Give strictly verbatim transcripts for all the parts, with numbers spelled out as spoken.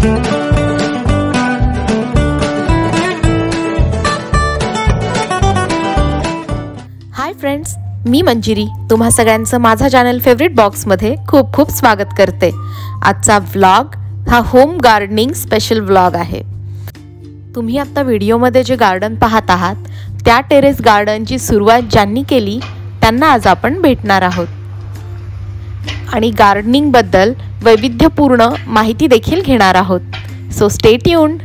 Hi friends, मी मंजिरी तुम्हा सगळ्यांचं माझा चॅनल फेवरेट बॉक्समध्ये खूप खूप स्वागत करते। आजचा व्लॉग हा होम गार्डनिंग स्पेशल व्लॉग आहे। तुम्ही आता व्हिडिओमध्ये जे गार्डन पाहत आहात त्या टेरेस गार्डनची सुरुवात ज्यांनी केली त्यांना आज आपण भेटणार आहोत आणि गार्डनिंग बद्दल वैविध्यपूर्ण माहिती देखील घेणार आहोत। So stay tuned.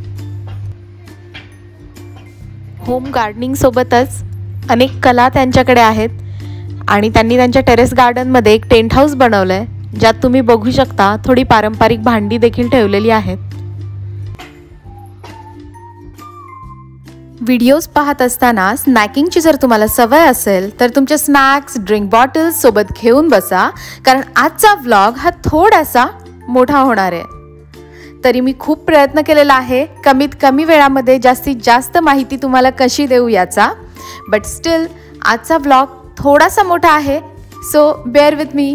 Home gardening सोबतच अनेक कला त्यांच्याकडे आहेत आणि त्यांनी त्यांच्या टेरेस गार्डनमध्ये एक टेंट हाऊस बनवलंय ज्यात तुम्ही बघू शकता थोडी पारंपरिक भांडी देखील ठेवलेली आहेत। व्हिडिओज पाहत असताना स्नॅकिंगची जर तुम्हाला सवय असेल तर तुमचे स्नॅक्स ड्रिंक बॉटल्स सोबत घेऊन बसा, कारण आजचा व्लॉग हा थोडासा मोठा होणार आहे। तरी मी खूप प्रयत्न केलेला आहे कमीत कमी वेळामध्ये जास्तीत जास्त माहिती तुम्हाला कशी देऊ याचा, बट स्टिल आजचा व्लॉग थोडासा मोठा आहे, सो बेअर विथ मी।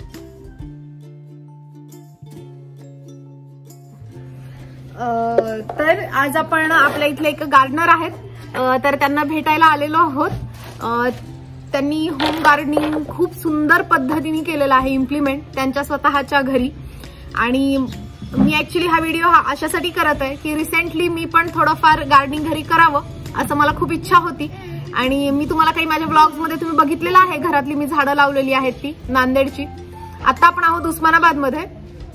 तर आज आपण आपल्या इथले एक गार्डनर आहेत, तर त्यांना भेटायला आलेलो आहोत। त्यांनी होम गार्डनिंग खूप सुंदर पद्धतीने केलेलं आहे इम्प्लिमेंट त्यांच्या स्वतःच्या घरी। आणि मी ऍक्च्युली हा व्हिडिओ हा अशासाठी करत आहे की रिसेंटली मी पण थोडंफार गार्डनिंग घरी करावं असं मला खूप इच्छा होती आणि मी तुम्हाला काही माझ्या ब्लॉग्स मध्ये तुम्ही बघितलेलं आहे घरातली मी झाडं लावलेली आहेत ती नांदेडची। आता आपण आहोत उस्मानाबाद मध्ये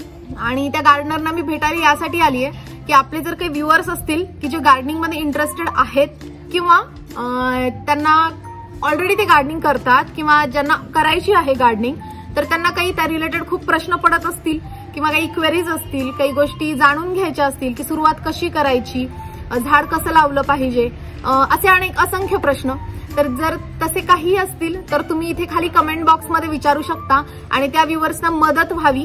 आणि त्या गार्डनरना मी भेटायला यासाठी आली आहे की आपले जर काही व्ह्युअर्स असतील की जे गार्डनिंग मध्ये इंटरेस्टेड आहेत किंवा त्यांना ऑलरेडी ते गार्डनिंग करतात किंवा ज्यांना करायची आहे गार्डनिंग, तर त्यांना काही त्या रिलेटेड खूप प्रश्न पडत असतील किंवा काही क्वेरीज असतील, काही गोष्टी जाणून घ्यायच्या असतील की सुरुवात कशी करायची, झाड कसं लावलं पाहिजे, असे अनेक असंख्य प्रश्न। तर जर तसे काही असतील तर तुम्ही इथे खाली कमेंट बॉक्स मध्ये विचारू शकता आणि त्या व्ह्युअर्सना मदत व्हावी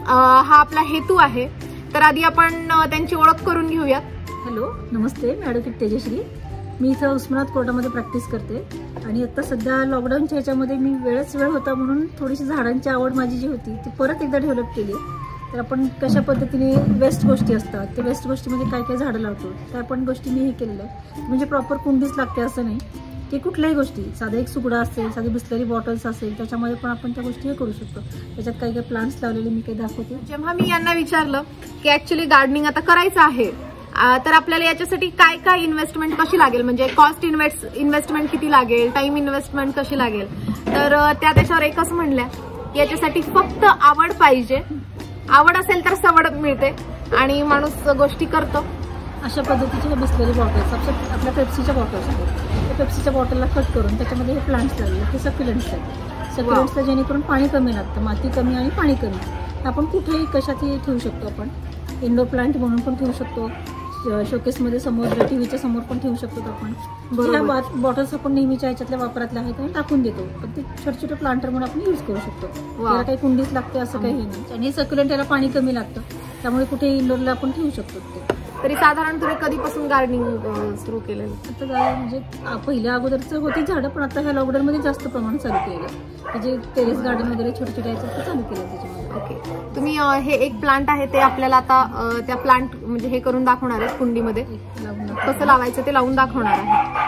हा आपला हेतू आहे। तर आधी आपण त्यांची ओळख करून घेऊयात। हॅलो, नमस्ते, मी ॲडव्होकेट तेजश्री। मी इथं उस्मानाबाद कोर्टामध्ये प्रॅक्टिस करते आणि आता सध्या लॉकडाऊनच्या ह्याच्यामध्ये मी वेळच वेळ होता म्हणून थोडीशी झाडांची आवड माझी जी होती ती परत एकदा डेव्हलप केली। तर आपण कशा पद्धतीने वेस्ट गोष्टी असतात ते वेस्ट गोष्टीमध्ये काय काय झाडं लावतो त्या पण गोष्टी मी हे केलेलं आहे। म्हणजे प्रॉपर कुंडीच लागते असं नाही की कुठल्याही गोष्टी, साधा एक सुगडा असेल, साधी बिस्लरी बॉटल्स असेल, त्याच्यामध्ये पण आपण त्या गोष्टी हे करू शकतो। त्याच्यात काही काही प्लांट्स लावलेले मी काही दाखवते। जेव्हा मी यांना विचारलं की ऍक्च्युली गार्डनिंग आता करायचं आहे तर आपल्याला याच्यासाठी काय काय इन्व्हेस्टमेंट कशी लागेल, म्हणजे कॉस्ट इन्व्हेस्ट इन्व्हेस्टमेंट किती लागेल, टाइम इन्व्हेस्टमेंट कशी लागेल, तर त्या त्याच्यावर एकच म्हणल्या याच्यासाठी फक्त आवड पाहिजे। आवड असेल तर सवड मिळते आणि माणूस गोष्टी करतो। अशा पद्धतीचे हे बिस्लरी बॉटल्स आपल्या पेप्सीच्या बॉटल्स आहेत, त्या पेप्सीच्या बॉटलला कट करून त्याच्यामध्ये हे प्लांट्स लावले, हे सक्युलेंट्स आहेत। सक्युलेंट्सला जेणेकरून पाणी कमी लागतं, माती कमी आणि पाणी कमी, आपण कुठेही कशातही ठेवू शकतो। आपण इंडोर प्लांट म्हणून पण ठेवू शकतो, शोकेसमध्ये समोर टीव्हीच्या समोर पण ठेवू शकतो आपण। ह्या बॉटल्स आपण नेहमीच्या ह्याच्यातल्या वापरातल्या आहेत आणि टाकून देतो, पण ते छोटे छोटे प्लांटर म्हणून आपण यूज करू शकतो। त्याला काही कुंडीच लागते असं काही नाही आणि सक्युलेंट याला पाणी कमी लागतं, त्यामुळे कुठे इंडोरला आपण ठेवू शकतो ते। तरी साधारण तुम्ही कधीपासून गार्डनिंग सुरू केलेलं? आता म्हणजे पहिल्या अगोदरच होती झाडं, पण आता ह्या लॉकडाऊनमध्ये जास्त प्रमाणात चालू केलं की जे टेरेस गार्डन वगैरे छोटे छोटे यायचं चालू केलं त्याच्यामध्ये। ओके, तुम्ही हे एक प्लांट आहे ते आपल्याला आता त्या प्लांट म्हणजे हे करून दाखवणार आहे कुंडीमध्ये कसं लावायचं ते लावून दाखवणार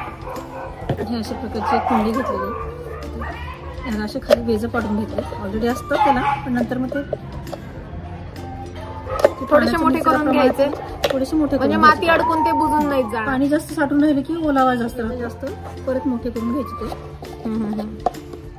आहे। हे अशा प्रकारची एक कुंडी घेतलेली, याला असे खाली वेज पाडून घेतले, ऑलरेडी असतं त्याला, पण नंतर मग ते थोडेसे मोठे करून घ्यायचे, थोडेसे मोठे म्हणजे माती अडकून ते बुजून नाही जाणार, पाणी जास्त साठून राहिले की ओलावा जास्त जास्त परत मोठे करून घ्यायचे ते।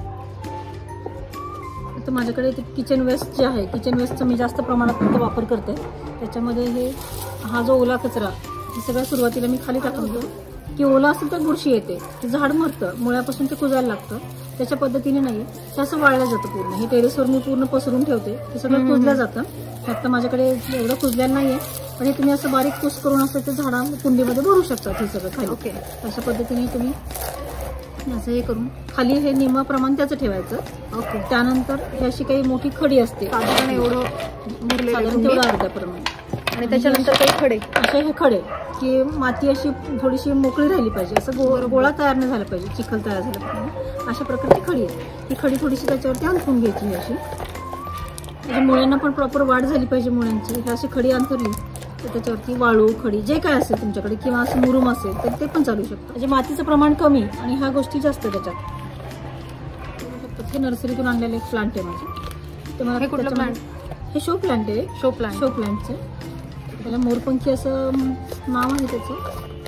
तर माझ्याकडे ते किचन वेस्ट जे आहे, किचन वेस्टचा मी जास्त प्रमाणात वापर करते। त्याच्यामध्ये हे हा जो ओला कचरा हे सगळं सुरुवातीला मी खाली टाकून देतो की ओला असेल तर बुरशी येते, ते झाड मरतं, मुळापासून ते कुजायला लागतं। त्याच्या पद्धतीने नाही, ते असं वाळलं जातं पूर्ण। हे टेरेसवर मी पूर्ण पसरून ठेवते, ते सगळं कुजलं जातं। आता माझ्याकडे एवढं कुजलेलं नाहीये, पण हे तुम्ही असं बारीक कुस करून असं ते झाडा कुंडीमध्ये भरू शकतात हे सगळं खाली। ओके, अशा पद्धतीने तुम्ही असं हे करून खाली हे निम्म प्रमाण त्याचं ठेवायचं। ओके, त्यानंतर ही अशी काही मोठी खडी असते साधारण एवढं साधारण तेवढं अर्ध्या प्रमाण, आणि त्याच्यानंतर काही खडे, असे हे खडे की माती अशी थोडीशी मोकळी राहिली पाहिजे, असं गो गोळा तयार नाही झाला पाहिजे, चिखल तयार झाला पाहिजे, अशा प्रकारची खडी आहे। ही खडी थोडीशी त्याच्यावरती अंथरून घ्यायची अशी म्हणजे मुळ्यांना पण प्रॉपर वाढ झाली पाहिजे मुळ्यांची. हे अशी खडी अंथरली तर त्याच्यावरती वाळू खडी जे काय असेल तुमच्याकडे किंवा असं मुरुम असेल तर ते पण चालू शकतं. म्हणजे मातीचं प्रमाण कमी आणि ह्या गोष्टी जास्त त्याच्यात. हे नर्सरीतून आणलेलं एक प्लांट आहे माझे. तर मला कुठलं प्लांट? हे शो प्लांट आहे. शो प्लांट शो प्लांटचं त्याला मोरपंखी असं नाव आहे त्याचं.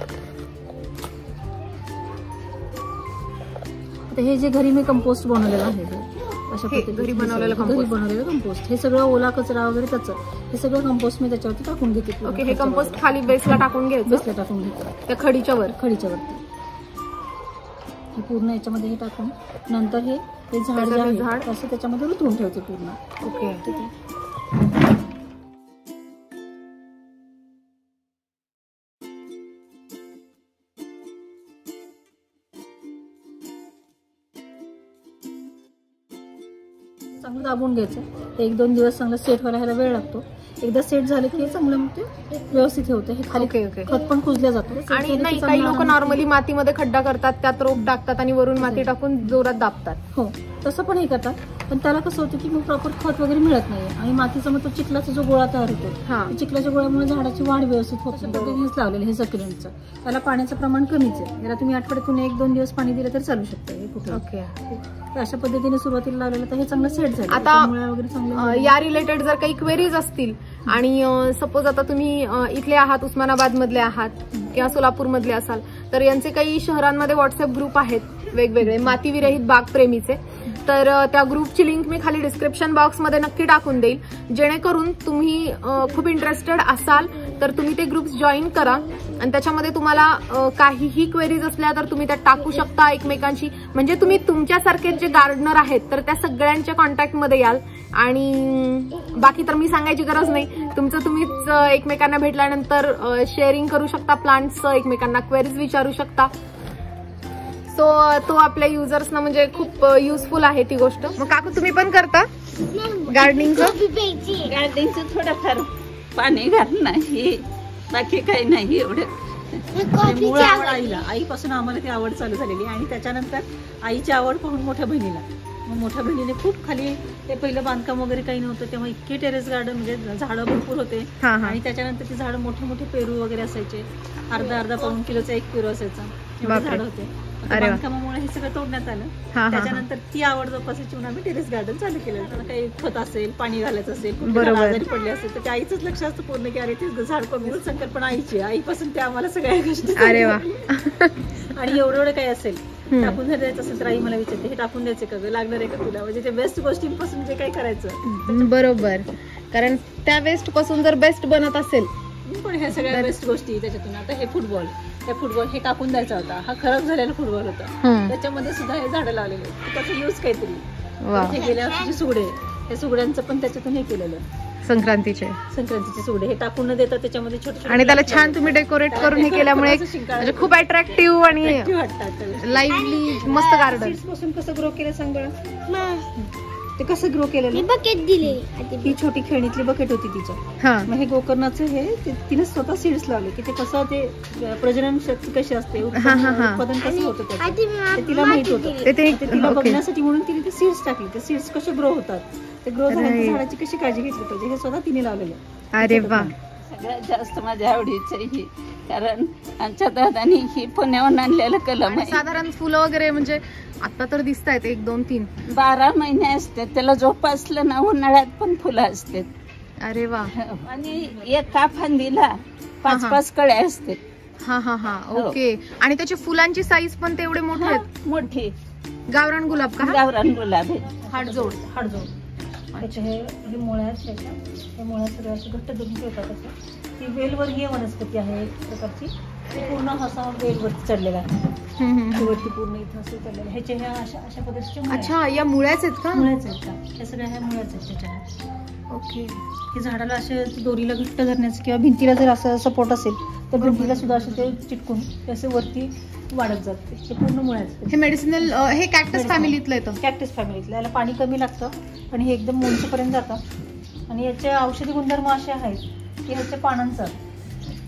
आता हे जे घरी मी कंपोस्ट बनवलेलं आहे अशा पद्धतीने घरी बनवलेलं घरी बनवलेलं कंपोस्ट. हे सगळं ओला कचरा वगैरे त्याचं हे सगळं कंपोस्ट मी त्याच्यावरती टाकून घेते. ओके. हे कंपोस्ट खाली बेसला टाकून घ्यायचं. बेसला टाकून घेते त्या खडीच्या वर खडीच्या वरती हे पूर्ण याच्यामध्ये हे टाकून नंतर हे हे झाड जे आहे झाड असं त्याच्यामध्ये रुतवून ठेवते पूर्ण. ओके. चांगलं दाबून घ्यायचं. एक दोन दिवस चांगलं सेट व्हायला ह्याला वेळ लागतो. एकदा सेट झालं की चांगलं मग ते व्यवस्थित होतं. हे खाली खत पण कुजल्या जातो. आणि नाही काही लोक नॉर्मली मातीमध्ये खड्डा करतात त्यात रोप टाकतात आणि वरून माती टाकून जोरात दाबतात. हो तसं पण हे करतात पण त्याला कसं होतं की मग प्रॉपर खत वगैरे मिळत नाही आणि मातीचा मग तो चिखलाचा जो गोळा तयार होतो चिखलाच्या गोळ्यामुळे झाडाची वाढ व्यवस्थित होत नाही. हेच लावलेलं हे सक्युलेंटचं त्याला पाण्याचं प्रमाण कमीच आहे. याला तुम्ही आठवड्यातून एक दोन दिवस पाणी दिलं तरी चालू शकतं. हे कुठे ओके अशा पद्धतीने सुरुवातीला लावलेलं तर हे चांगलं सेट झालं. आता मुळ्या वगैरे चांगलं या रिलेटेड जर काही क्वेरीज असतील आणि सपोज आता तुम्ही इथले आहात उस्मानाबाद मधले आहात किंवा सोलापूर मधले असाल तर यांचे काही शहरांमध्ये व्हॉट्सअप ग्रुप आहेत वेगवेगळे माती विरहित बाग प्रेमीचे. तर त्या ग्रुपची लिंक मी खाली डिस्क्रिप्शन बॉक्समध्ये नक्की टाकून देईल जेणेकरून तुम्ही खूप इंटरेस्टेड असाल तर तुम्ही ते ग्रुप्स जॉईन करा आणि त्याच्यामध्ये तुम्हाला काहीही क्वेरीज असल्या तर तुम्ही त्या टाकू शकता एकमेकांशी. म्हणजे तुम्ही तुमच्यासारखे जे गार्डनर आहेत तर त्या सगळ्यांच्या कॉन्टॅक्टमध्ये याल आणि बाकी तर मी सांगायची गरज नाही. तुमचं तुम्हीच एकमेकांना भेटल्यानंतर शेअरिंग करू शकता प्लांट्स एकमेकांना क्वेरीज विचारू शकता. सो तो आपल्या युजर्सना म्हणजे खूप युजफुल आहे ती गोष्ट. मग काकू तुम्ही पण करता गार्डनिंगचं? गार्डनिंगचं थोडंफार पाणी घालणं नाही बाकी काही नाही एवढं. मूळ आवड आईला आईपासून आम्हाला ती आवड चालू झालेली आणि त्याच्यानंतर आईची आवड पाहून मोठ्या बहिणीला. मग मोठ्या बहिणीने खूप खाली ते पहिलं बांधकाम वगैरे काही नव्हतं तेव्हा इतके टेरेस गार्डन म्हणजे झाडं भरपूर होते आणि त्याच्यानंतर ती झाडं मोठे मोठे पेरू वगैरे असायचे. अर्धा अर्धा पाऊण किलोचा एक पेरू असायचा. झाड होते. बांधकामामुळे हे सगळं तोडण्यात आलं. त्याच्यानंतर ती आवड जोपासायची म्हणून आम्ही टेरेस गार्डन चालू केलं. त्याला काही खत असेल पाणी घालायचं असेल आजारी पडले असेल तर ते आईचंच लक्ष असतं पूर्ण की अरे ते झाड कमी संकल्पना आईची आईपासून ते आम्हाला सगळ्या गोष्टी. अरे वा. आणि एवढं एवढं काही असेल टाकून जर द्यायचं असेल तर आई मला विचारते हे टाकून द्यायचं का लागणार आहे का तुला. म्हणजे ते बेस्ट गोष्टींपासून जे काही करायचं बरोबर कारण त्या वेस्ट पासून जर बेस्ट बनत असेल पण ह्या सगळ्या बेस्ट गोष्टी त्याच्यातून. आता हे फुटबॉल हे फुटबॉल हे टाकून द्यायचा होता. हा खराब झालेला फुटबॉल होता त्याच्यामध्ये सुद्धा हे झाडं लावलेले त्याचा यूज काहीतरी. हे गेल्या वर्षीचे सुगडे हे सुगड्यांचं पण त्याच्यातून हे केलेलं संक्रांतीचे संक्रांतीचे सुगडे हे टाकून न देता त्याच्यामध्ये छोटे आणि त्याला छान तुम्ही डेकोरेट करून हे केल्यामुळे म्हणजे खूप अट्रॅक्टिव्ह आणि लाईव्हली मस्त गार्डन. पासून कसं ग्रो केलं सांग बरं. ते कसं ग्रो केलेलं बकेट दिले. ही छोटी खेळणीतली बकेट होती तिच्या. मग हे गोकर्णाचं हे तिने स्वतः सीड्स लावले की ते कसं ते प्रजनन शक्ती कशी असते उत्पादन कसं होतं ते तिला माहित होतं. तिला बघण्यासाठी म्हणून तिने ते सीड्स टाकले. ते सीड्स कसे ग्रो होतात ते ग्रो झाल्यानंतर झाडाची कशी काळजी घेतली पाहिजे हे स्वतः तिने लावलेलं. अरे वा. सगळ्यात जास्त माझ्या आवडीचं ही कारण आमच्या दादानी ही पुण्याहून आणलेलं कलम आहे. साधारण फुलं वगैरे म्हणजे आता तर दिसत आहेत एक दोन तीन बारा महिने असतात त्याला जोपासलं ना उन्हाळ्यात पण फुलं असतात. अरे वा. आणि एका फांदीला पाच पाच कळ्या असतात. हा हा हा ओके. आणि त्याची फुलांची साईज पण तेवढे मोठे आहेत. मोठी गावरान गुलाब का? गावरान गुलाब आहे. हाडजोड हाडजोड त्याचे हे हे मुळ्या आहेत त्या मुळ्या सगळ्या असे घट्ट धरून ठेवतात. असं ती वेलवर्गीय वनस्पती आहे एक प्रकारची. पूर्ण असा वेलवरती चढलेला आहे. वरती पूर्ण इथं असं चढलेलं ह्याचे ह्या अशा अशा पद्धतीचे. अच्छा या मुळ्याच आहेत का? मुळ्याच आहेत का? ह्या सगळ्या ह्या मुळ्याच आहेत त्याच्या. ओके. हे झाडाला असे दोरीला घट्ट धरण्याचं किंवा भिंतीला जर असं सपोर्ट असेल तर भिंतीला सुद्धा असे ते चिटकून ते असे वरती वाढत जाते. हे पूर्ण मुळ्याच. हे मेडिसिनल हे कॅक्टस फॅमिलीतलं येतं. कॅक्टस फॅमिलीतलं. याला पाणी कमी लागतं आणि हे एकदम उंचपर्यंत जातं आणि याचे औषधी गुणधर्म असे आहेत की ह्याच्या पानांचा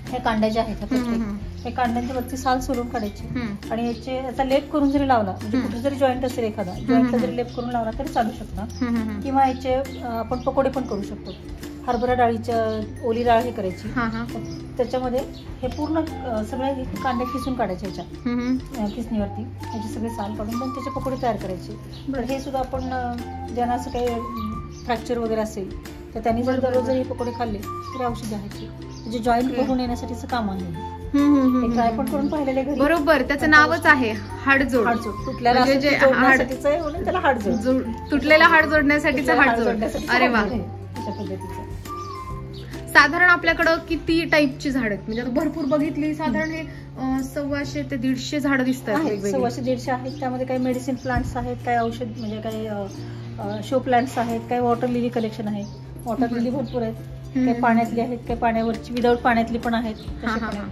हे कांड्या ज्या आहेत ह्या प्रत्येक, हे कांड्यांच्या वरची साल सोलून काढायची आणि याचे याचा लेप करून जरी लावला, म्हणजे कुठे जरी जॉईंट असेल एखादा, जॉईंटला जरी लेप करून लावला तरी चालू शकता. किंवा याचे आपण पकोडे पण करू शकतो. हरभरा डाळीच्या ओली डाळ हे करायची, त्याच्यामध्ये हे पूर्ण सगळे कांदे खिसून काढायचे ह्याच्या खिसणीवरती, ह्याची सगळे साल काढून पण त्याचे पकोडे तयार करायचे. तर हे सुद्धा आपण ज्यांना असं काही फ्रॅक्चर वगैरे असेल तर त्यांनी जर दररोज जर हे पकोडे खाल्ले तर औषध आहे, म्हणजे जॉईंट भरून येण्यासाठीचं काम आहे. ट्राय पण करून पाहिलेले घरी. बरोबर, त्याचं नावच आहे हाडजोड. हाडजोड तुटलेला त्याला हाडजोड, तुटलेला हाड जोडण्यासाठीचं हाडजोड. अरे वा. साधारण आपल्याकडं किती टाईपची झाड आहेत? म्हणजे आता भरपूर बघितली, साधारण हे सव्वाशे ते दीडशे झाडं दिसतात. सव्वाशे दीडशे आहेत. त्यामध्ये काही मेडिसिन प्लांट्स आहेत, काही औषध म्हणजे काही शो प्लांट्स आहेत, काही वॉटर लिली कलेक्शन आहे. वॉटर लिली भरपूर आहेत, काही पाण्यातली आहेत, काही पाण्यावरची विदाऊट पाण्यातली पण आहेत.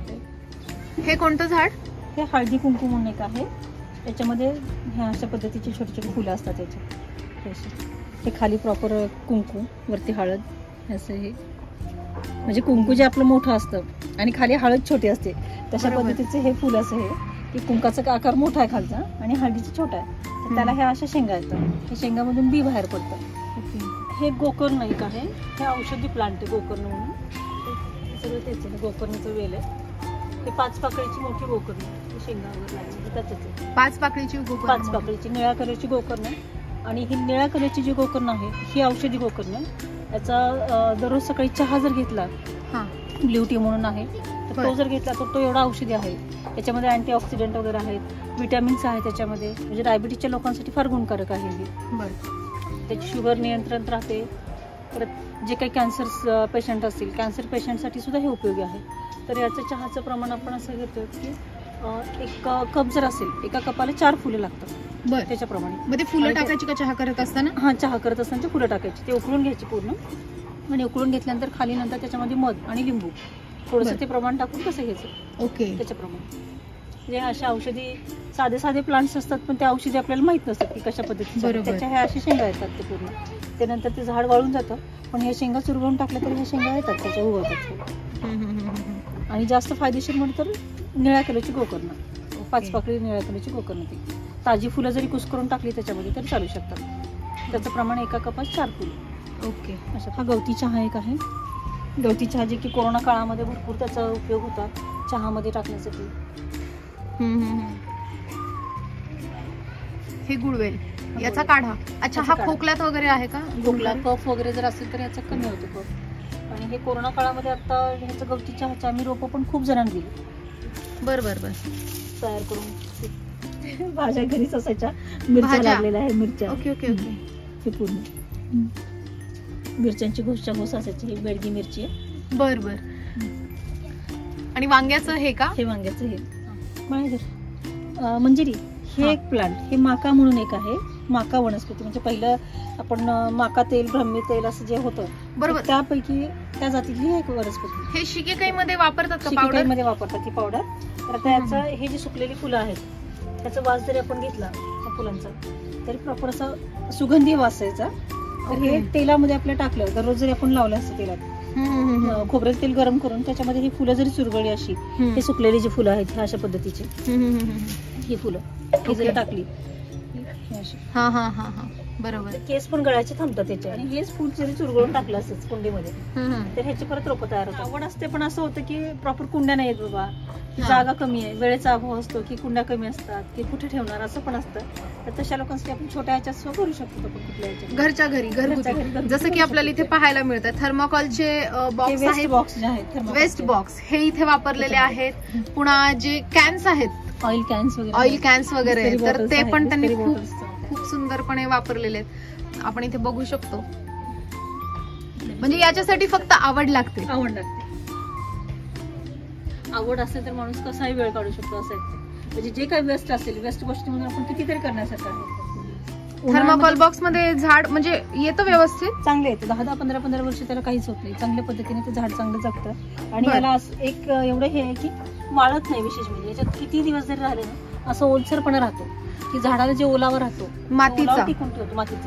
हे कोणतं झाड? हे हळदी कुंकू म्हणून एक आहे. त्याच्यामध्ये ह्या अशा पद्धतीची छोटी छोटी फुलं असतात त्याचे. हे खाली प्रॉपर कुंकू, वरती हळद असं. हे म्हणजे कुंकू जे आपलं मोठं असतं आणि खाली हळद छोटी असते, तशा पद्धतीचे हे फुल असं आहे की कुंकाचा आकार मोठा आहे खालचा आणि हळदीचा छोटा आहे. तर त्याला ह्या अशा शेंगा येतात. हे शेंगामधून बी बाहेर पडतं. हे गोकर्ण एक आहे, हे औषधी प्लांट आहे गोकर्ण म्हणून. सगळं तेच आहे, गोकर्णाचं वेल आहे. हे पाच पाकळीची मोठी गोकर्ण, शेंगा वगैरे लागली त्याच्याच. पाच पाकळीची पाच पाकळीची निळ्या कलरची गोकर्ण आहे. आणि ही निळ्या कलरची जी गोकर्ण आहे ही औषधी गोकर्ण आहे. याचा दररोज सकाळी चहा जर घेतला, ब्ल्यू टी म्हणून आहे, तर तो जर घेतला तर तो एवढा औषधी आहे. त्याच्यामध्ये अँटीऑक्सिडंट वगैरे आहेत, विटॅमिन्स आहेत त्याच्यामध्ये, म्हणजे डायबिटीसच्या लोकांसाठी फार गुणकारक आहे हे. त्याची शुगर नियंत्रण राहते. परत जे काही कॅन्सर पेशंट असतील, कॅन्सर पेशंटसाठी सुद्धा हे उपयोगी आहे. तर याचं चहाचं प्रमाण आपण असं घेतो की एक कप जर असेल, एका कपाला चार फुलं लागतात. बरं, त्याच्याप्रमाणे. मग ते फुलं टाकायची का चहा करत असताना? हा, चहा करत असताना ते फुलं टाकायची, ते उकळून घ्यायची पूर्ण. आणि उकळून घेतल्यानंतर खाली नंतर त्याच्यामध्ये मध आणि लिंबू थोडंसं ते प्रमाण टाकून कसं घ्यायचं. ओके. त्याच्याप्रमाणे म्हणजे अशा औषधी साधे साधे प्लांट्स असतात, पण त्या औषधी आपल्याला माहित नसतात की कशा पद्धतीचे. त्याच्या ह्या अशी शेंगा येतात ते पूर्ण. त्यानंतर ते झाड वाळून जातं, पण ह्या शेंगा चुरगळून टाकल्या तरी ह्या शेंगा येतात त्याच्या उगवतात. आणि जास्त फायदेशीर म्हणून तर निळ्या कलरची गोकर्ण, पाच पाकळी निळ्या कलरची गोकर्ण. ती ताजी फुलं जरी कुस करून टाकली त्याच्यामध्ये तरी चालू शकतात. त्याचं प्रमाण एका कपात चार फुलं. ओके. अशा हा गवती चहा एक आहे. गवती चहा जे की कोरोना काळामध्ये भरपूर त्याचा उपयोग होता चहामध्ये टाकण्यासाठी. हे गुळवेल, याचा काढा. अच्छा, हा खोकल्यात वगैरे आहे का? खोकला कफ वगैरे जर असेल तर याचा कमी होतो कफ. आणि हे कोरोना काळामध्ये आता ह्याचं गवती चहाच्या आम्ही रोपं पण खूप जणांना दिली. बरं बरं बरं. तयार करून भाज्या घरीच असायच्या. मिरच्या लागलेल्या आहे, मिरच्या. Okay okay okay. हे पूर्ण मिरच्यांची घोसच्या घोस असायची. ही बेडगी मिरची आहे. बर बर. आणि वांग्याचं हे का? हे वांग्याचं हे माळेघर मंजिरी. हे एक प्लांट, हे माका म्हणून एक आहे. माका वनस्पती म्हणजे पहिलं आपण माका तेल, ब्रह्मी तेल असं जे होतं बरोबर, त्यापैकी त्या जातीतली एक वनस्पती. हे शिकेकाईमध्ये वापरतात का? शिकेकाईमध्ये वापरतात ती पावडर. तर त्याचं हे जी सुकलेली फुलं आहेत त्याचा वास जरी आपण घेतला त्या फुलांचा तरी प्रॉपर असा सुगंधी वास यायचा. तर हे तेलामध्ये आपल्या टाकलं, दररोज जरी आपण लावलं असतं तेलात, खोबरेल तेल गरम करून त्याच्यामध्ये ही फुलं जरी चुरगळली अशी, हे सुकलेली जी फुलं आहेत ह्या अशा पद्धतीची, ही फुलं ही जरी टाकली, हा हा हा हा बरोबर, केस पण गळायचे थांबतात त्याचे. आणि हेच फुल जरी चुरगळून टाकलं असंच कुंडीमध्ये तर ह्याची परत रोपं तयार होतात. आवड असते, पण असं होतं की प्रॉपर कुंड्या नाही आहेत बाबा, जागा कमी आहे, वेळेचा अभाव असतो की कुंड्या कमी असतात की कुठे ठेवणार असं पण असतं. तर तशा लोकांसाठी आपण छोट्या ह्याच्यात सुद्धा करू शकतो आपण कुठल्या ह्याच्यात, घरच्या घरी घरगुती. जसं की आपल्याला इथे पाहायला मिळतात थर्माकोलचे बॉक्स आहेत, बॉक्स जे आहेत वेस्ट बॉक्स, हे इथे वापरलेले आहेत. पुन्हा जे कॅन्स आहेत, ऑइल कॅन्स वगैरे ऑइल कॅन्स वगैरे, तर ते पण त्यांनी खूप खूप सुंदरपणे वापरलेले आहेत. आपण इथे बघू शकतो. म्हणजे याच्यासाठी फक्त आवड लागते. आवड लागते. आवड असेल तर माणूस कसाही वेळ काढू शकतो असं आहे. म्हणजे जे काही वेस्ट असेल, वेस्ट गोष्टीमधून आपण कितीतरी करण्यासारखं आहे. थर्माकोल बॉक्स मध्ये झाड म्हणजे येतं व्यवस्थित, चांगले येतं. दहा दहा पंधरा पंधरा वर्ष त्याला काहीच होत नाही. चांगल्या पद्धतीने ते झाड चांगलं जगतं. आणि याला एक एवढं हे आहे की वाळत नाही. विशेष म्हणजे याच्यात किती दिवस जरी राहिले ना असं ओलसरपणा राहतो की झाडाला जे ओलावा राहतो, मातीचा टिकून ठेवतो, मातीचा.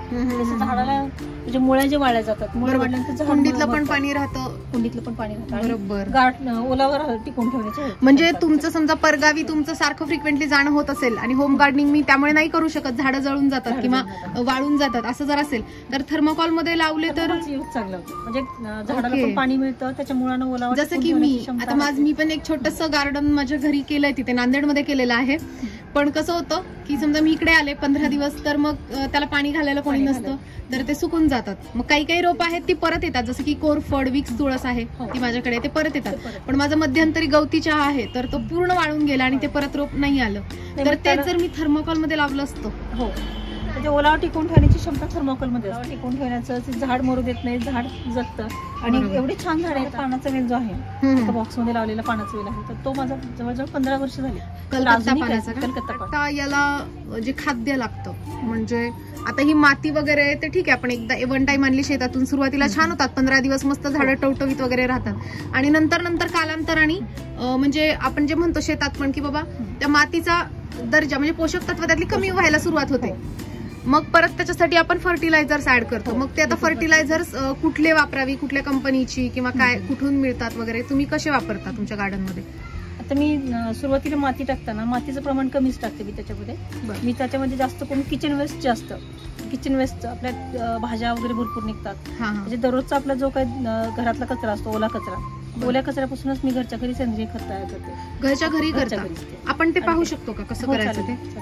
तसं झाडाला म्हणजे मुळ्या जे वाळल्या जातात, मुळ्या वाळल्यानंतर झाड कुंडीतलं पण मरतं. पाणी राहतं, कुंडीतलं पण पाणी राहतं. बरोबर. गाठ ओलावर टिकून ठेवण्याचे म्हणजे तुमचं समजा परगावी तुमचं सारखं फ्रिक्वेंटली जाणं होत असेल आणि होम गार्डनिंग मी त्यामुळे नाही करू शकत, झाडं जळून जातात किंवा वाळून जातात असं जर असेल तर थर्मोकॉल मध्ये लावले तर यूज चांगलं होतं. म्हणजे झाडाला पण पाणी मिळतं, त्याच्या मुळानं ओलावा जसं की मी आता माझं मी पण एक छोटंसं गार्डन माझ्या घरी केलंय, तिथे नांदेडमध्ये केलेलं आहे. पण कसं होतं की समजा मी इकडे आले पंधरा दिवस तर मग त्याला पाणी घालायला कोणी नसतं तर ते सुकून जातात. मग काही काही रोप आहेत ती परत येतात, जसं की कोरफड, विक्स तुळस आहे ती माझ्याकडे, ते परत येतात. पण माझं मध्यंतरी गवती चहा आहे तर तो पूर्ण वाळून गेला आणि ते परत रोप नाही आलं. तर ते जर मी थर्मोकॉल मध्ये लावलं असतं, हो म्हणजे ओलावा टिकून ठेवण्याची क्षमता थर्मोकॉल मध्ये असते. टिकून ठेवण्याचं ते झाड मरू देत नाही, झाड जगतं. आणि एवढे छान झाड आहे. पानाचा वेल जो आहे बॉक्स मध्ये लावलेला पानाचा वेल आहे तर तो माझा जवळजवळ पंधरा वर्ष झाली. कलकत्ता पानाचा. याला जे खाद्य लागतं म्हणजे आता ही माती वगैरे ते ठीक आहे, आपण एकदा वन टाइम आणली शेतातून, सुरुवातीला छान होतात, पंधरा दिवस मस्त झाडं टवटवीत वगैरे राहतात आणि नंतर नंतर कालांतराने म्हणजे आपण जे म्हणतो शेतात पण की बाबा त्या मातीचा दर्जा म्हणजे पोषक तत्व त्यातली कमी व्हायला सुरुवात होते. मग परत त्याच्यासाठी आपण फर्टिलायझर्स ऍड करतो. मग ते आता फर्टिलायझर्स कुठले वापरावी, कुठल्या कंपनीची किंवा काय कुठून मिळतात वगैरे, तुम्ही कसे वापरता तुमच्या गार्डन मध्ये? आता मी सुरुवातीला माती टाकताना मातीचं प्रमाण कमीच टाकते मी त्याच्यामध्ये. मी त्याच्यामध्ये जास्त करून किचन वेस्ट जास्त किचन वेस्ट आपल्या भाज्या वगैरे भरपूर निघतात. म्हणजे दररोजचा आपला जो काही घरातला कचरा असतो, ओला कचरा, ओल्या कचऱ्यापासूनच मी घरच्या घरी सेंद्रिय खत तयार करते. घरच्या घरी घरच्या घरी आपण ते पाहू शकतो का कसं करायचं ते?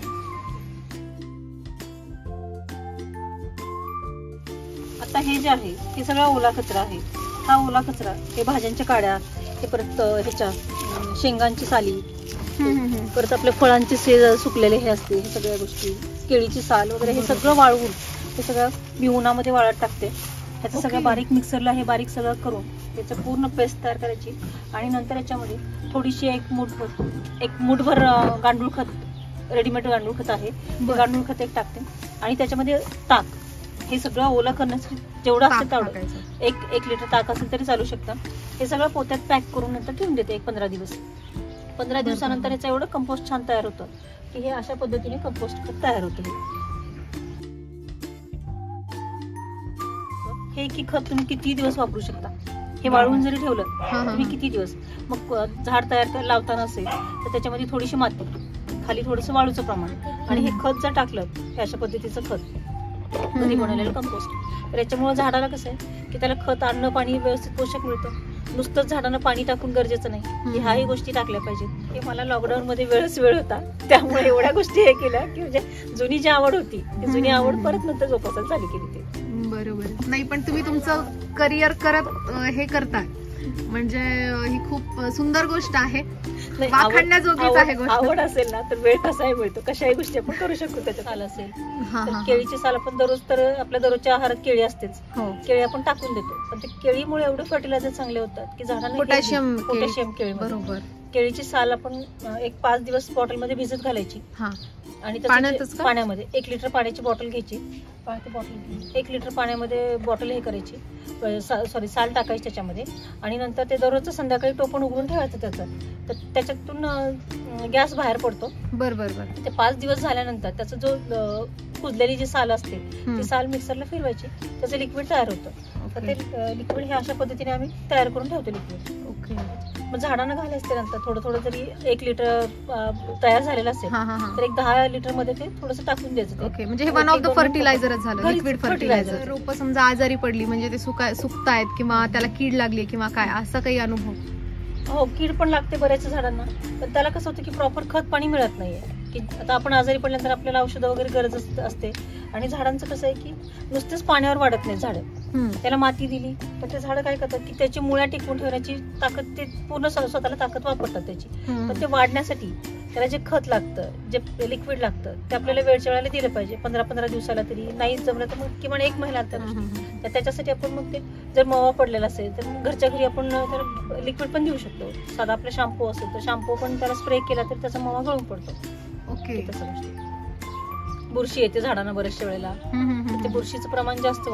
आता हे जे आहे हे सगळा ओला कचरा आहे. हा ओला कचरा हे भाज्यांच्या काड्या, हे परत ह्याच्या शेंगांची साली, परत आपल्या फळांचे से सुकलेले हे असते, हे सगळ्या गोष्टी, केळीची साल वगैरे हे सगळं वाळवून हे सगळं मी उन्हामध्ये वाळत टाकते. ह्याचं सगळं बारीक मिक्सरला हे बारीक सगळं करून त्याचं पूर्ण पेस्ट तयार करायची आणि नंतर याच्यामध्ये थोडीशी एक मूठभर एक मूठभर गांडूळ खत, रेडीमेड गांडूळ खत आहे, गांडूळ खत एक टाकते आणि त्याच्यामध्ये ताक, हे सगळं ओला करण्यासाठी जेवढं असेल तेवढं एक एक लिटर ताक असेल तरी चालू शकतं. हे सगळं पोत्यात पॅक करून नंतर ठेवून देते एक पंधरा दिवस. पंधरा दिवसानंतर याचं एवढं कंपोस्ट छान तयार होतं की हे अशा पद्धतीने कंपोस्ट खत तयार होतं. हे की खत तुम्ही किती दिवस वापरू शकता. हे वाळवून जरी ठेवलं तुम्ही किती दिवस, मग झाड तयार लावताना असेल तर त्याच्यामध्ये थोडीशी माती, खाली थोडंसं वाळूचं प्रमाण आणि हे खत जर टाकलं हे अशा पद्धतीचं खत घरी बनवलेलं कंपोस्ट, तर याच्यामुळे झाडाला कसं आहे की त्याला खत, अन्न, पाणी व्यवस्थित पोषक मिळतं. नुसतंच झाडांना पाणी टाकून गरजेचं नाही, ह्याही गोष्टी टाकल्या पाहिजेत. हे मला लॉकडाऊन मध्ये वेळच वेळ होता त्यामुळे एवढ्या गोष्टी हे केल्या की म्हणजे जुनी जी आवड होती ती जुनी आवड परत नंतर जोपासायला चालू केली ते. बरोबर. नाही पण तुम्ही तुमचं करिअर करत हे करताय म्हणजे ही खूप सुंदर गोष्ट आहे, वाखाणण्याजोगीच आहे गोष्ट. आवड असेल ना तर वेळ कसाही मिळतो, कशाही गोष्टी आपण करू शकतो. त्याच्यात साल असेल तर केळीची साल आपण दररोज, तर आपल्या दररोजच्या आहारात केळी असतेच, केळी आपण टाकून देतो. पण ते केळीमुळे एवढे फर्टिलायझर चांगले होतात की झाडांना पोटॅशियम पोटॅशियम केळी. बरोबर. केळीची साल आपण एक पाच दिवस बॉटल मध्ये भिजत घालायची आणि पाण्यामध्ये एक लिटर पाण्याची बॉटल घ्यायची, बॉटल एक लिटर पाण्यामध्ये बॉटल हे करायची, सॉरी साल टाकायची त्याच्यामध्ये आणि नंतर ते दररोजचं संध्याकाळी टोपण उघडून ठेवायचं त्याचं, तर त्याच्यातून गॅस बाहेर पडतो. बरोबर. ते पाच दिवस झाल्यानंतर त्याचा जो कुजलेली जी साल असते ती साल मिक्सरला फिरवायची, त्याचं लिक्विड तयार होतं. तर ते लिक्विड हे अशा पद्धतीने आम्ही तयार करून ठेवतो लिक्विड. ओके. मग झाडांना घालायचं नंतर थोडं थोडं जरी एक लिटर तयार झालेलं असेल तर एक दहा लिटर मध्ये ते थोडंसं टाकून द्यायचं. ओके. म्हणजे हे वन ऑफ द फर्टिलायझरच झालं, लिक्विड फर्टिलायझर. रोपं समजा आजारी पडली म्हणजे ते सुका सुकतायत किंवा त्याला कीड लागली किंवा काय, असा काही अनुभव? हो, कीड पण लागते बऱ्याच झाडांना, पण त्याला कसं होतं की प्रॉपर खत पाणी मिळत नाहीये. की आता आपण आजारी पडल्यानंतर आपल्याला औषधं वगैरे गरज असते आणि झाडांचं कसं आहे की नुसतेच पाण्यावर वाढत नाही झाड, त्याला माती दिली तर ते झाड काय करतात की त्याची मुळ्या टिकवून ठेवण्याची ताकद, ते पूर्ण स्वतःला ताकद वापरतात त्याची. पण ते वाढण्यासाठी त्याला जे खत लागतं, जे लिक्विड लागतं ते आपल्याला वेळच्या वेळेला दिलं पाहिजे, पंधरा पंधरा दिवसाला तरी, नाही जमलं तर मग किमान एक महिना तर त्याच्यासाठी आपण मग ते जर मवा पडलेला असेल तर मग घरच्या घरी आपण त्याला लिक्विड पण देऊ शकतो. साधा आपला शॅम्पू असेल तर शॅम्पू पण त्याला स्प्रे केला तर त्याचा मवा गळून पडतो. ओके. तसं बुरशी येते झाडांना बऱ्याचशा वेळेला, ते बुरशीचं प्रमाण जास्त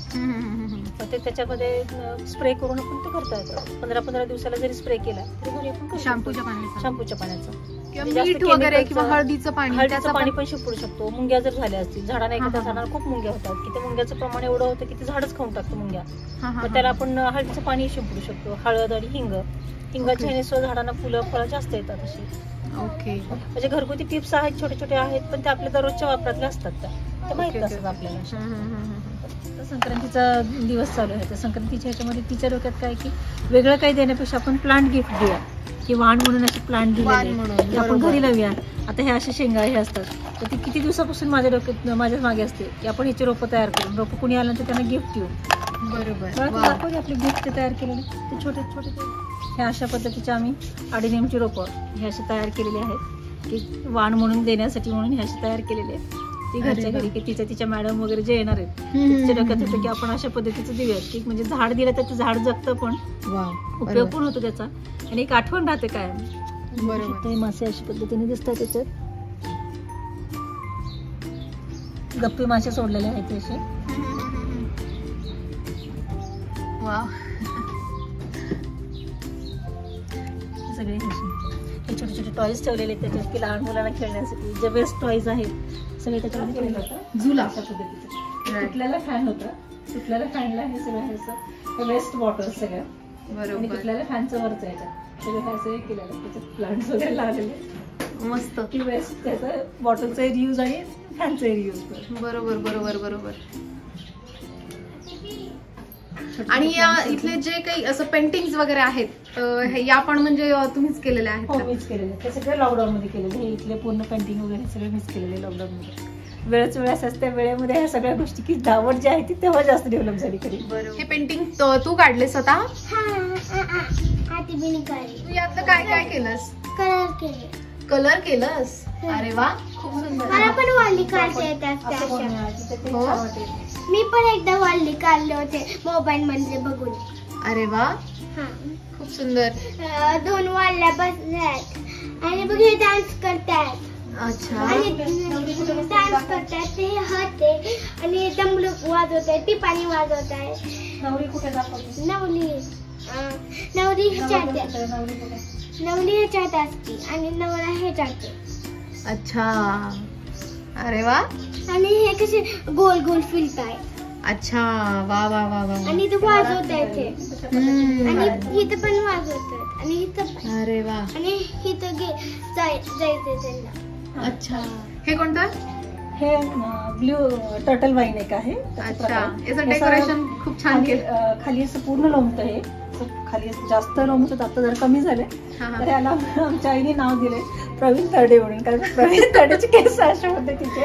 वाढतं, ते त्याच्यामध्ये स्प्रे करून आपण ते करता येतं. पंधरा पंधरा दिवसाला जरी स्प्रे केला तरी घरी आपण शॅम्पूच्या पाण्याचा शॅम्पूच्या पाण्याचा मीठ वगैरे किंवा हळदीचं पाणी हळदीचं पाणी पण शिंपडू शकतो. मुंग्या जर झाल्या असतील झाडाला, एखाद्या झाडाला खूप मुंग्या होतात की ते मुंग्याचं प्रमाण एवढं होतं की ते झाडच खाऊन टाकतं मुंग्या. मग त्याला आपण हळदीचं पाणी शिंपडू शकतो. हळद आणि हिंग, हिंगाच्या ह्याने सुद्धा झाडांना फुलं फळं जास्त येतात अशी. ओके. म्हणजे घरगुती टिप्स आहेत, छोटे छोटे आहेत, पण ते आपल्या दररोजच्या वापरातले असतात. त्या ते माहित असतात आपल्याला. संक्रांतीचा दिवस चालू आहे, तर संक्रांतीच्या ह्याच्यामध्ये तिच्या डोक्यात काय की वेगळं काही देण्यापेक्षा आपण प्लांट गिफ्ट देऊया की वाण म्हणून असे प्लांट दिले आपण घरी लावूया. आता हे असे शेंगा हे असतात, तर ती किती दिवसापासून माझ्या डोक्यात माझ्या मागे असते की आपण याची रोपं तयार करून रोपं कुणी आलं तर त्यांना गिफ्ट देऊ. बरोबर. आपले गिफ्ट तयार केलेले ते छोटे छोटे हे अशा पद्धतीचे आम्ही अडेनियमची रोपं हे असे तयार केलेले आहेत की वाण म्हणून देण्यासाठी म्हणून हे असे तयार केलेले आहेत. ती घरच्या घरी की तिच्या तिच्या मॅडम वगैरे जे येणार आहेत तिच्या डोक्यात होतं की आपण अशा पद्धतीचं देऊयात की म्हणजे झाड दिलं तर ते झाड जगतं पण, उपयोग पण होतो त्याचा आणि एक आठवण राहते काय. बरोबर. मासे अशा पद्धतीने दिसतात त्याच्यात. गप्पी मासे सोडलेले आहेत असे. सगळे हे छोटे छोटे टॉयज ठेवलेले आहेत त्याच्यात की लहान मुलांना खेळण्यासाठी जे बेस्ट टॉयज आहेत सगळे त्याच्यामध्ये केलेलं होतं. झुला अशा पद्धतीचं तुटलेला फॅन होता, तुटलेल्या फॅनला हे सगळं हे वेस्ट बॉटल सगळ्या. बरोबर. तुटलेल्या फॅनचं वरच याच्यात सगळं हे असं केलेलं त्याच्यात प्लांट्स वगैरे लावलेले मस्त की वेस्ट त्याचं बॉटलचं रियूज आणि फॅनचं रियूज. बरोबर बरोबर बरोबर. आणि या इथले जे काही असं पेंटिंग्स वगैरे आहेत हे या पण म्हणजे तुम्हीच केलेले आहेत? हो, मीच केलेले. ते सगळे लॉकडाऊन मध्ये केलेले. हे इथले पूर्ण पेंटिंग वगैरे सगळे मीच केलेले लॉकडाऊन मध्ये. वेळच वेळ असं त्या वेळेमध्ये ह्या सगळ्या गोष्टी की धावड जी आहे ती तेव्हा जास्त डेव्हलप झाली खरी. हे पेंटिंग तू काढले स्वतः? तू यातलं काय काय केलंस? कलर केले. कलर केलंस? अरे वा, खूप सुंदर. मला पण वाली काढता येतात. मी पण एकदा वाली काढले होते मोबाईल मध्ये बघून. अरे वा, खूप सुंदर. दोन वाल्या बसल्यात आणि बघ हे डान्स करतात. अच्छा. डान्स करतात ते होते आणि डमरू वाजवत आहे, टिपाणी वाजवत आहे. नवरी कुठे दाखवते? नवली नवरी ह्याच्यात नवली ह्याच्यात असते आणि नवरा ह्याच्यात. अच्छा. अरे वा. आणि हे कसे गोल गोल फिरताय. अच्छा. वा वा वा वा. आणि ते वाजवत आहे ते आणि इथं पण वाजवतात आणि इथं. अरे वा. आणि इथं जायचंय त्यांना. अच्छा. हे कोणतं? हे ब्ल्यू टर्टल वाईन एक आहे. अच्छा. याचं डेकोरेशन खूप छान केलं. खाली असं पूर्ण लोंबतं हे खाली जास्त लोंबतं. आता जर कमी झाले तर याला आमच्या आईने नाव दिले प्रवीण तरडे म्हणून, कारण प्रवीण तरडेचे केस असे होते तिचे.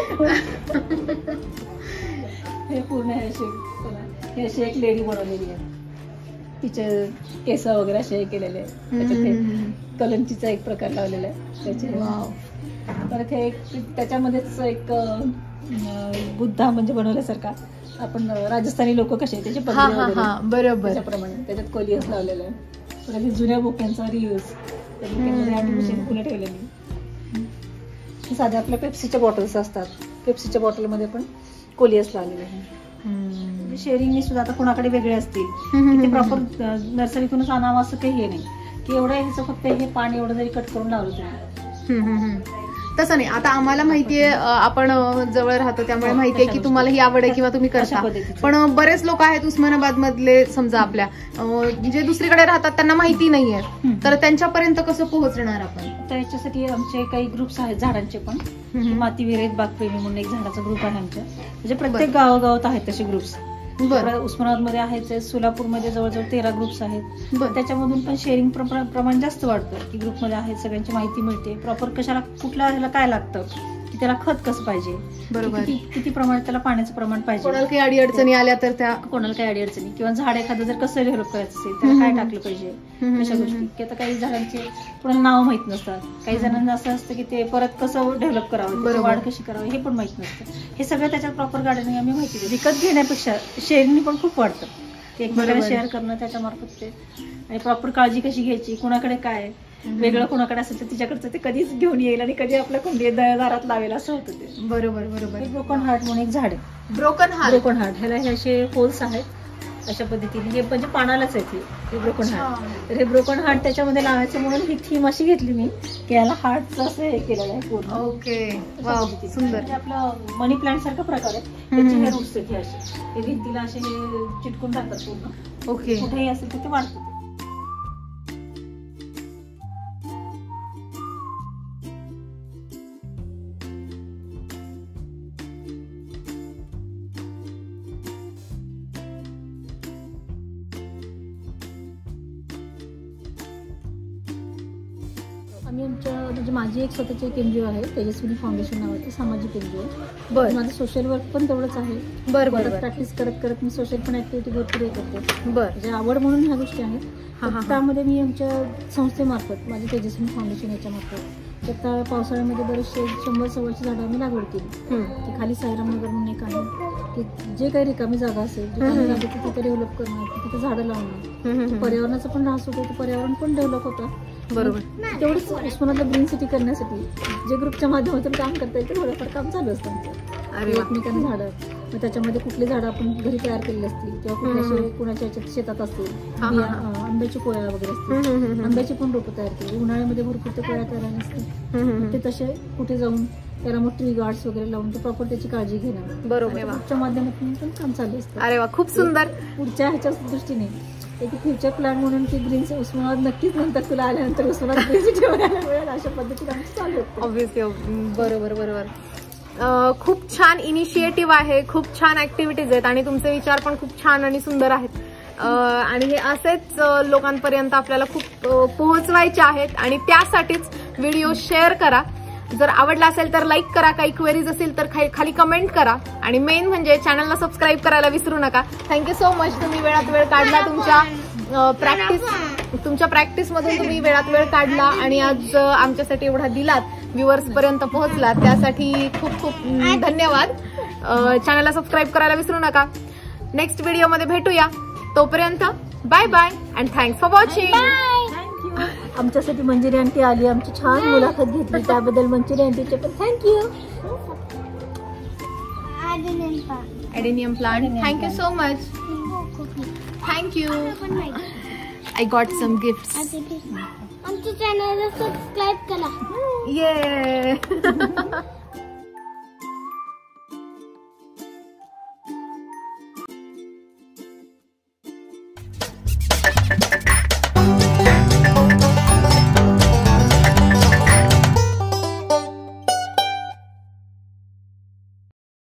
हे पूर्ण हे असे हे अशी एक लेडी बनवलेली आहे. तिचे केस वगैरे असे केलेले आहे. त्याच्यात कलंचीचा एक प्रकार लावलेला आहे त्याचे. परत हे एक त्याच्यामध्येच एक बुद्धा म्हणजे बनवल्यासारखा आपण राजस्थानी लोक कसे त्याचे बरोबर त्याच्याप्रमाणे त्याच्यात कोलियस लावलेलं आहे. परत जुन्या बुक्यांचा रियूज आर्टिफिशियल फुलं ठेवलेली. साध्या आपल्या पेप्सीच्या बॉटल्स असतात, पेप्सीच्या बॉटलमध्ये पण कोलियस लावलेले आहे. शेअरिंगनी सुद्धा आता कोणाकडे वेगळे असतील ते प्रॉपर नर्सरीतूनच आणावं असं काही हे नाही की एवढं ह्याचं फक्त हे पाणी एवढं जरी कट करून लावलं तुम्ही. तसं नाही. आता आम्हाला माहितीये आपण जवळ राहतो त्यामुळे माहितीये की तुम्हाला ही आवड आहे किंवा तुम्ही करता. पण बरेच लोक आहेत उस्मानाबाद मधले समजा आपल्या जे दुसरीकडे राहतात त्यांना माहिती नाहीये, तर त्यांच्यापर्यंत कसं पोहोचणार आपण? त्याच्यासाठी आमचे काही ग्रुप्स आहेत झाडांचे पण. माती विरहित बागप्रेमी म्हणून एक झाडाचा ग्रुप आहे आमच्या. म्हणजे प्रत्येक गावागावात आहेत तसे ग्रुप्स. उस्मानाबाद मध्ये आहेत, सोलापूर मध्ये जवळजवळ तेरा ग्रुप्स आहेत. त्याच्यामधून पण शेअरिंग प्रमाण जास्त वाढतं की ग्रुप मध्ये आहेत, सगळ्यांची माहिती मिळते. प्रॉपर कशाला कुठल्या ह्याला काय लागतं की त्याला खत कसं पाहिजे, बरोबर किती प्रमाणात त्याला पाण्याचं प्रमाण पाहिजे, कोणाला काही अडी अडचणी आल्या तर त्या कोणाला काही अडी अडचणी किंवा झाड एखादं जर कसं डेव्हलप करायचं असेल त्याला काय टाकलं पाहिजे अशा गोष्टी. की आता काही झाडांचे कोणाला नाव माहित नसतात, काही जणांना असं असतं की ते परत कसं डेव्हलप करावं, वाढ कशी करावी हे पण माहित नसतं. हे सगळं त्याच्यात प्रॉपर गार्डनिंग आम्ही माहिती देतो. विकत घेण्यापेक्षा शेअरिंग पण खूप वाढतं. ते एकमेकांना शेअर करणं त्याच्यामार्फत ते. आणि प्रॉपर काळजी कशी घ्यायची, कोणाकडे काय वेगळं कोणाकडे असेल तर तिच्याकडचं ते कधीच घेऊन येईल आणि कधी आपल्या कुंडी दारात लावेल असं होतं ते. बरोबर बरोबर. ब्रोकन हार्ट म्हणून एक झाड आहे. Broken heart. ब्रोकन हार्ट ह्याला हे असे होल्स आहेत अशा पद्धतीने. हे म्हणजे पानालाच आहे होती ब्रोकन हार्ट. तर हे ब्रोकन हार्ट त्याच्यामध्ये लावायचं म्हणून ही थीम अशी घेतली मी की याला हार्टचं असं हे केलेलं आहे पूर्ण. ओके, वाव, सुंदर. आपलं मनी प्लांट सारखा प्रकार आहे. त्याचे हे रूट्स आहेत हे असे, हे भिंतीला असे हे चिटकून राहतात पूर्ण. ओके, कुठेही असेल तिथे वाढतात. आम्ही आमच्या म्हणजे माझी एक स्वतःची एक एनजीओ आहे, तेजस्विनी फाउंडेशन नावाची सामाजिक एनजीओ. बरं. माझं सोशल वर्क पण तेवढंच आहे. बरं बरं. प्रॅक्टिस करत करत मी सोशल पण ऍक्टिव्हिटी भरपूर हे करते. बरं. म्हणजे आवड म्हणून ह्या गोष्टी आहेत. हा, हा. त्यामध्ये मी आमच्या संस्थेमार्फत माझी तेजस्विनी फाउंडेशन याच्यामार्फत आता पावसाळ्यामध्ये बरेचसे शंभर सव्वाशे झाडं आम्ही लागवड केली. की खाली साईराम नगर म्हणून एक आहे की जे काही रिकामी जागा असेल रिकामी जागा तिथे डेव्हलप करणं, तिथे झाडं लावणं, पर्यावरणाचा पण ऱ्हास होतो, पर्यावरण पण डेव्हलप होतं. बरोबर. तेवढंच उस्मानाबादला ग्रीन सिटी करण्यासाठी जे ग्रुपच्या माध्यमातून काम करता येईल ते थोडंफार काम चालू असतं आमचं. एकमेकांना झाडं, मग त्याच्यामध्ये कुठली झाडं आपण घरी तयार केलेली असतील किंवा कुठल्या कुणाच्या याच्यात शेतात असतील, आंब्याची कोया वगैरे असतील, आंब्याची पण रोपं तयार केली. उन्हाळ्यामध्ये भरपूर ते कोया तयार असतील, ते तसे कुठे जाऊन त्याला मग ट्री गार्ड्स वगैरे लावून ते प्रॉपर त्याची काळजी घेणं. बरोबर. ग्रुपच्या माध्यमातून पण काम चालू असतं. अरे वा, खूप सुंदर. पुढच्या ह्याच्या दृष्टीने एक फ्युचर प्लॅन म्हणून की ग्रीन उस्मानाबाद नक्कीच नंतर तुला आल्यानंतर उस्मानाबाद ग्रीन सिटी बघायला मिळेल अशा पद्धतीने आमचं चालू होतं. ऑब्व्हियसली. बरोबर बरोबर. खूप छान इनिशिएटिव्ह आहे, खूप छान ऍक्टिव्हिटीज आहेत आणि तुमचे विचार पण खूप छान आणि सुंदर आहेत. आणि हे असेच लोकांपर्यंत आपल्याला खूप पोहोचवायचे आहेत आणि त्यासाठीच व्हिडिओ शेअर करा. जर आवडला असेल तर लाईक करा, काही क्वेरीज असेल तर खाली कमेंट करा आणि मेन म्हणजे चॅनलला सबस्क्राईब करायला विसरू नका. Thank you so much. तुम्ही वेळात वेळ काढला, तुमच्या प्रॅक्टिस तुमच्या प्रॅक्टिस मधून तुम्ही वेळात वेळ काढला आणि आज आमच्यासाठी एवढा दिलात, व्ह्युअर्स पर्यंत पोहोचलात, त्यासाठी खूप खूप धन्यवाद. चॅनलला सबस्क्राईब करायला विसरू नका. नेक्स्ट व्हिडिओ मध्ये भेटूया. तोपर्यंत bye bye and thanks for watching. आमच्यासाठी मंजिरी आंटी आली, आमची छान मुलाखत घेतली, त्याबद्दल मंजिरी आंटीचे पण thank you. Adenium plant. Thank you so much. Thank you. I got some gifts. आमच्या चॅनलला सबस्क्राईब करा. Yeah.